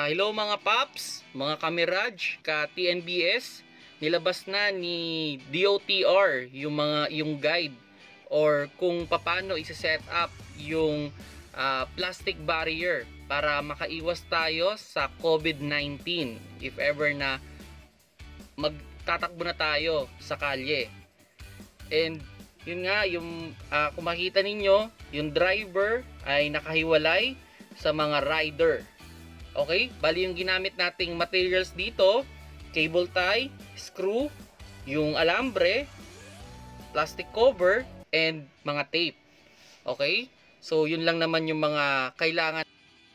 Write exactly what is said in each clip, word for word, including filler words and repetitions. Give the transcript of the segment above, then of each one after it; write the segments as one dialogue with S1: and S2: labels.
S1: Ah, hello mga paps, mga kamiraj, ka T N B S. Nilabas na ni D O T R yung mga yung guide or kung paano i-set up yung uh, plastic barrier para makaiwas tayo sa COVID nineteen if ever na magtatakbo na tayo sa kalye. And yun nga, yung uh, kung makita ninyo, yung driver ay nakahiwalay sa mga rider. Okay, bali yung ginamit nating materials dito, cable tie, screw, yung alambre, plastic cover, and mga tape. Okay, so yun lang naman yung mga kailangan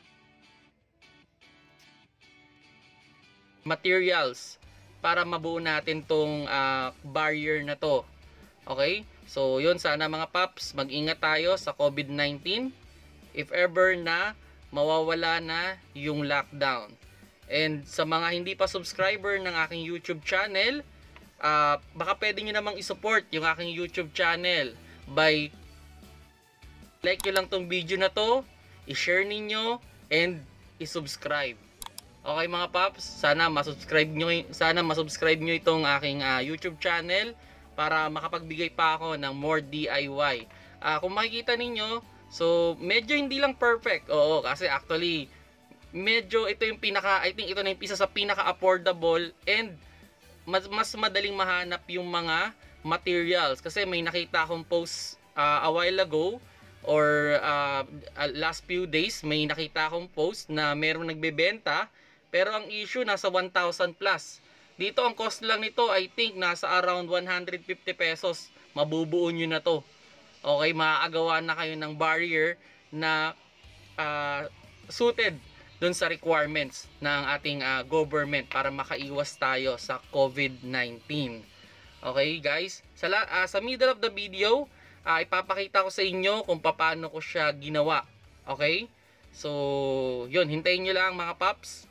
S1: materials para mabuo natin tong uh, barrier na to. Okay, so yun, sana mga paps, mag-ingat tayo sa COVID nineteen if ever na mawawala na yung lockdown. And sa mga hindi pa subscriber ng aking YouTube channel, uh, baka pwede nyo namang isupport yung aking YouTube channel by like nyo lang tong video na to, i-share ninyo, and i-subscribe. Okay mga paps, sana masubscribe nyo, sana masubscribe nyo itong aking uh, YouTube channel para makapagbigay pa ako ng more D I Y. Uh, kung makikita ninyo, so medyo hindi lang perfect. Oo, kasi actually medyo ito yung pinaka, I think ito na yung isa sa pinaka affordable and mas, mas madaling mahanap yung mga materials. Kasi may nakita akong post uh, a while ago or uh, last few days, may nakita akong post na merong nagbebenta pero ang issue nasa one thousand plus. Dito ang cost lang nito, I think nasa around one hundred fifty pesos. Mabubuo nyo na to. Okay, maaagawa na kayo ng barrier na uh, suited dun sa requirements ng ating uh, government para makaiwas tayo sa COVID nineteen. Okay guys, sa, uh, sa middle of the video, uh, ipapakita ko sa inyo kung paano ko siya ginawa. Okay, so yun, hintayin nyo lang mga paps.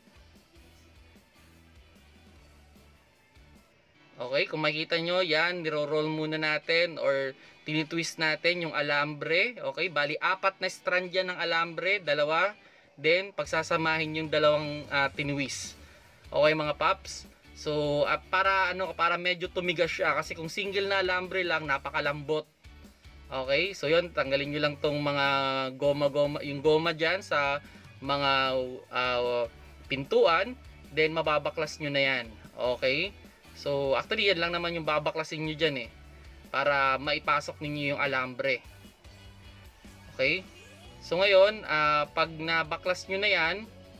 S1: Okay, kung makikita nyo, yan, niro-roll muna natin or tinitwist natin yung alambre. Okay, bali apat na strand yan ng alambre, dalawa. Then, pagsasamahin yung dalawang uh, tinwist. Okay mga paps. So, uh, para, ano, para medyo tumigas siya. Kasi kung single na alambre lang, napakalambot. Okay, so yun, tanggalin nyo lang tong mga goma-goma, yung goma dyan sa mga uh, pintuan. Then, mababaklas nyo na yan. Okay. So, actually, yan lang naman yung babaklasin nyo dyan eh. Para maipasok ninyo yung alambre. Okay? So, ngayon, uh, pag nabaklas nyo na yan,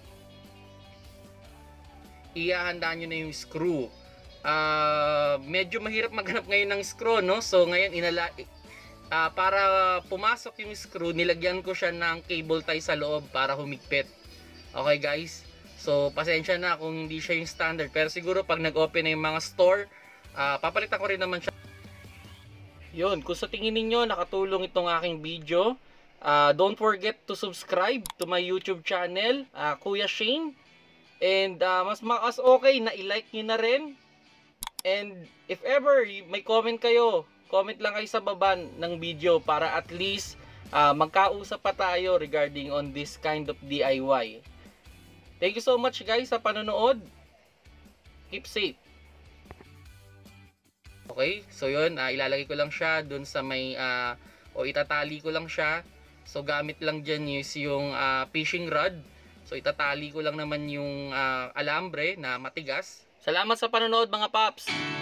S1: ihahanda nyo na yung screw. Uh, medyo mahirap maghanap ngayon ng screw, no? So, ngayon, inala uh, para pumasok yung screw, nilagyan ko siya ng cable tie sa loob para humigpit. Okay, guys? So, pasensya na kung hindi siya yung standard. Pero siguro pag nag-open na yung mga store, uh, papalitan ko rin naman siya. Yun, kung sa tingin ninyo nakatulong itong aking video, uh, don't forget to subscribe to my YouTube channel, uh, Kuya Shane. And uh, mas mas okay na i-like nyo na rin. And if ever may comment kayo, comment lang kayo sa baba ng video para at least uh, magkausap pa tayo regarding on this kind of D I Y. Thank you so much guys sa panonood. Keep safe. Okay, so yun, uh, ilalagay ko lang siya dun sa may, uh, o itatali ko lang siya. So gamit lang dyan is yung uh, fishing rod. So itatali ko lang naman yung uh, alambre na matigas. Salamat sa panonood mga paps!